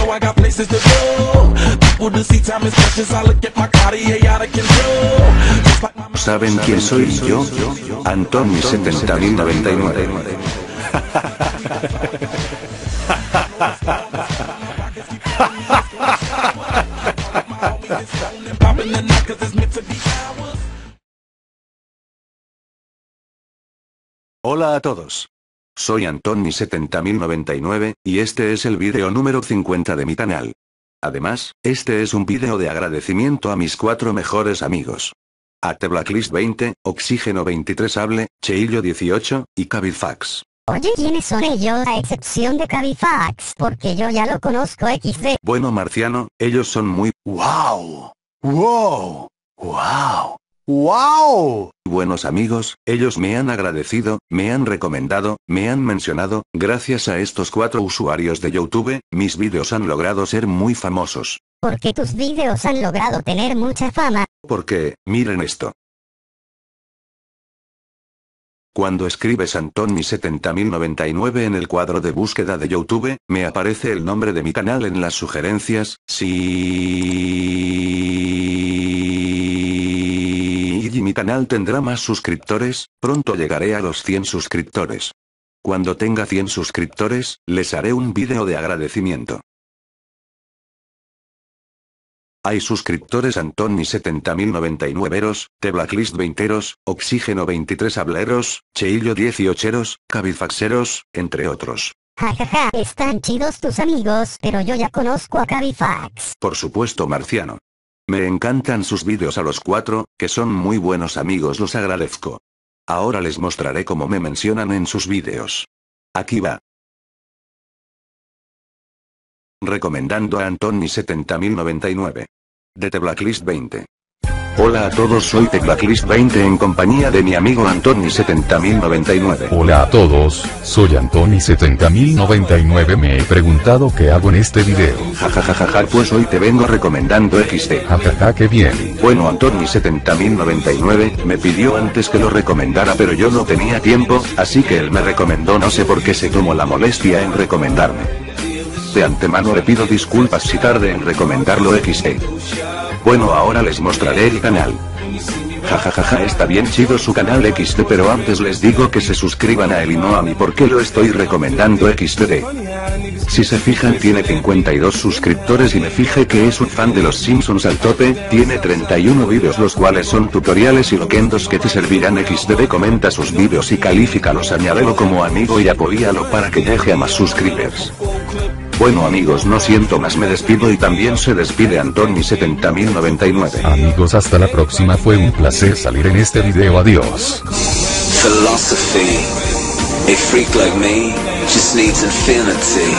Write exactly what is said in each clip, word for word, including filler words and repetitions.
know I got places to go. People to see, time is precious. I look at my Cartier out of control. Just like my- ¿Saben quién soy yo? Antoni setenta mil noventa y nueve. Hola a todos. Soy Antoni setenta mil noventa y nueve, y este es el vídeo número cincuenta de mi canal. Además, este es un vídeo de agradecimiento a mis cuatro mejores amigos. A The Blacklist veinte, Oxígeno veintitrés Able, Cheillo dieciocho, y Cabifax. Oye, ¿quiénes son ellos a excepción de Cabifax? Porque yo ya lo conozco equis de. Bueno, Marciano, ellos son muy... ¡Wow! ¡Wow! ¡Wow! ¡Wow! Buenos amigos, ellos me han agradecido, me han recomendado, me han mencionado. Gracias a estos cuatro usuarios de YouTube, mis vídeos han logrado ser muy famosos. Porque tus vídeos han logrado tener mucha fama. Porque, miren esto. Cuando escribes Antoni setenta mil noventa y nueve en el cuadro de búsqueda de YouTube, me aparece el nombre de mi canal en las sugerencias. Sí. Y mi canal tendrá más suscriptores, pronto llegaré a los cien suscriptores. Cuando tenga cien suscriptores, les haré un vídeo de agradecimiento. Hay suscriptores Antoni setenta mil noventa y nueve eros, The Blacklist veinte eros, Oxígeno veintitrés Hableros, Cheillo dieciocho, Cabifaxeros, entre otros. Jajaja, están chidos tus amigos, pero yo ya conozco a Cabifax. Por supuesto, Marciano. Me encantan sus vídeos a los cuatro, que son muy buenos amigos, los agradezco. Ahora les mostraré cómo me mencionan en sus vídeos. Aquí va. Recomendando a Antoni setenta mil noventa y nueve. De The Blacklist veinte. Hola a todos, soy The Blacklist veinte en compañía de mi amigo Antoni setenta mil noventa y nueve. Hola a todos, soy Antoni setenta mil noventa y nueve. Me he preguntado qué hago en este video. Jajajaja, pues hoy te vengo recomendando equis de. Jajaja, qué bien. Bueno, Antoni setenta mil noventa y nueve me pidió antes que lo recomendara, pero yo no tenía tiempo, así que él me recomendó, no sé por qué se tomó la molestia en recomendarme. De antemano le pido disculpas si tarde en recomendarlo equis de. Bueno, ahora les mostraré el canal. Jajajaja, está bien chido su canal equis de, pero antes les digo que se suscriban a él y no a mí porque lo estoy recomendando equis de. Si se fijan, tiene cincuenta y dos suscriptores y me fijé que es un fan de los Simpsons al tope. Tiene treinta y uno vídeos, los cuales son tutoriales y loquendos que te servirán equis de. Comenta sus vídeos y califícalos, añádelo como amigo y apóyalo para que llegue a más suscriptores. Bueno amigos, no siento más, me despido y también se despide Antoni setenta mil noventa y nueve. Amigos, hasta la próxima, fue un placer salir en este video, adiós. Philosophy. A freak like me just needs infinity.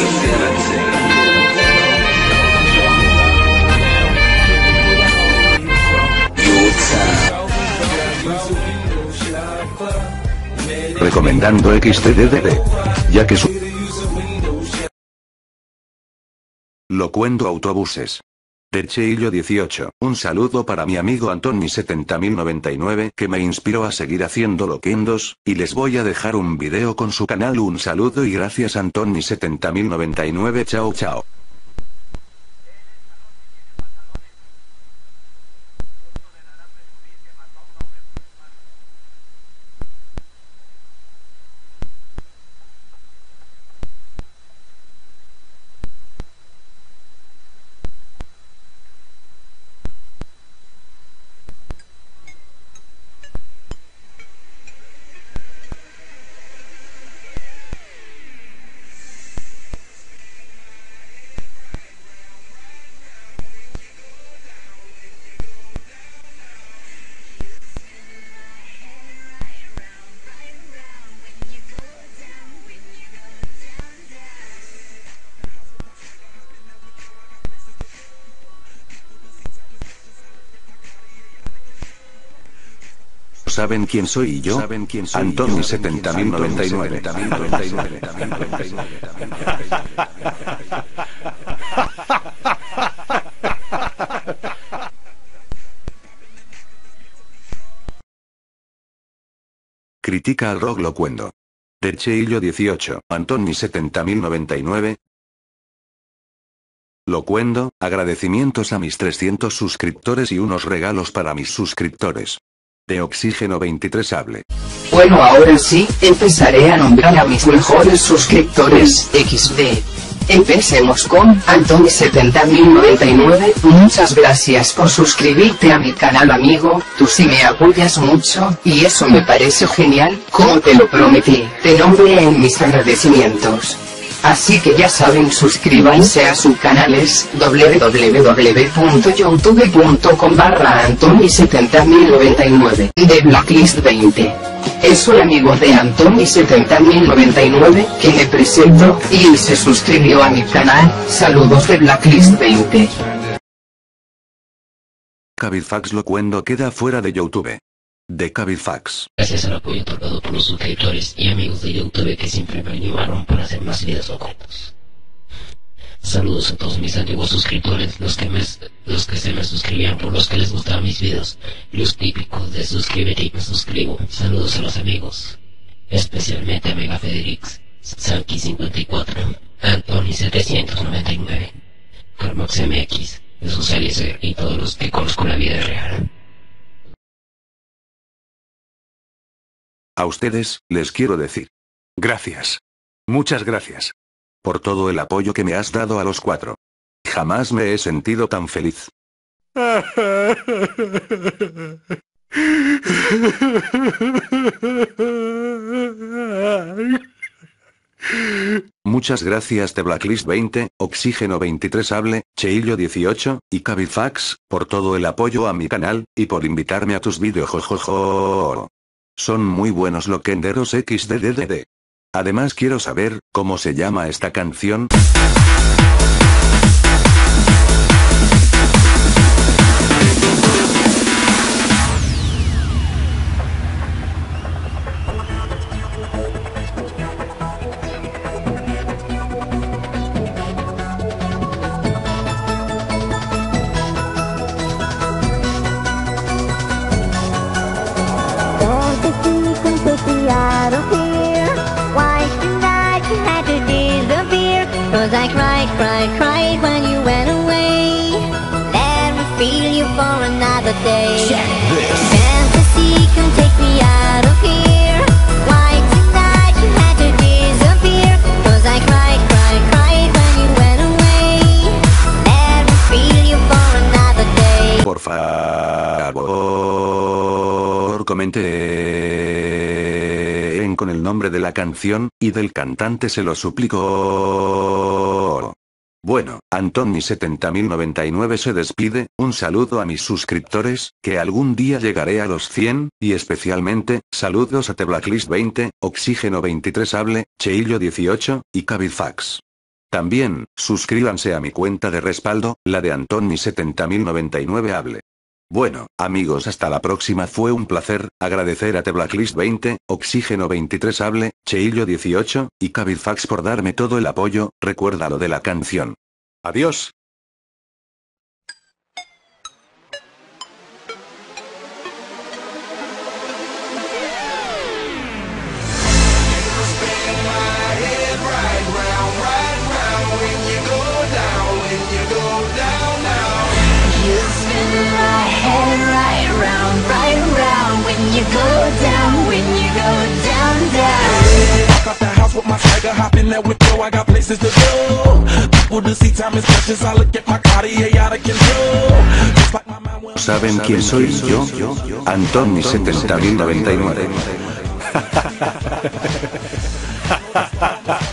Your time. Recomendando equis de de de. Ya que su... Locuendo autobuses. De Cheillo dieciocho, un saludo para mi amigo Antoni setenta mil noventa y nueve que me inspiró a seguir haciendo loquendos, y les voy a dejar un video con su canal. Un saludo y gracias Antoni setenta mil noventa y nueve, chao chao. ¿Saben quién soy yo? ¿Saben quién soy Antoni setenta mil noventa y nueve. Critica al rock locuendo. De Cheillo dieciocho, Antoni setenta mil noventa y nueve. Locuendo, agradecimientos a mis trescientos suscriptores y unos regalos para mis suscriptores. De Oxígeno veintitrés hable. Bueno, ahora sí, empezaré a nombrar a mis mejores suscriptores, equis de. Empecemos con Antoni setenta mil noventa y nueve, muchas gracias por suscribirte a mi canal amigo, tú sí me apoyas mucho, y eso me parece genial, como te lo prometí, te nombré en mis agradecimientos. Así que ya saben, suscríbanse a sus canales, w w w punto youtube punto com barra Antoni setenta mil noventa y nueve, de Blacklist veinte. Es un amigo de Antoni setenta mil noventa y nueve, que me presento, y se suscribió a mi canal, saludos de Blacklist veinte. Cabiffax Locuendo queda fuera de YouTube. De Cabiffax. Gracias al apoyo otorgado por los suscriptores y amigos de YouTube que siempre me animaron para hacer más videos ocultos. Saludos a todos mis antiguos suscriptores, los que me, los que se me suscribían por los que les gustaban mis videos, los típicos de suscríbete y me suscribo. Saludos a los amigos, especialmente a Mega Federix, Sanky cincuenta y cuatro, Antoni setecientos noventa y nueve, Carmox M X, Jesús Alice y todos los que conozco la vida real. A ustedes, les quiero decir. Gracias. Muchas gracias. Por todo el apoyo que me has dado a los cuatro. Jamás me he sentido tan feliz. Muchas gracias de Blacklist veinte, Oxígeno veintitrés hable, Cheillo dieciocho, y Cabiffax, por todo el apoyo a mi canal, y por invitarme a tus vídeos. Jojojo. Son muy buenos loquenderos equis de de de de. Además quiero saber, ¿cómo se llama esta canción? Cause I cried, cried, cried when you went away. Let me feel you for another day. Fantasy can take me out of here. Why tonight you had to disappear? Cause I cried, cried, cried when you went away. Let me feel you for another day. Por favor, comenten con el nombre de la canción, y del cantante se lo suplico. Bueno, Antoni setenta mil noventa y nueve se despide, un saludo a mis suscriptores, que algún día llegaré a los cien, y especialmente, saludos a The Blacklist veinte, Oxígeno veintitrés hable, Cheillo dieciocho, y Cabiffax. También, suscríbanse a mi cuenta de respaldo, la de Antoni setenta mil noventa y nueve hable. Bueno, amigos, hasta la próxima. Fue un placer, agradecer a The Blacklist veinte, Oxígeno veintitrés hable, Cheillo dieciocho, y Cabiffax por darme todo el apoyo. Recuerda lo de la canción. Adiós. You go down, when you go down, down. Walk out the house with my swagger, hop in that window, I got places to go. People to see, time is precious, I look at my Cartier out of control. Just like my mind when ¿Saben quién soy yo? Antoni setenta mil noventa y nueve.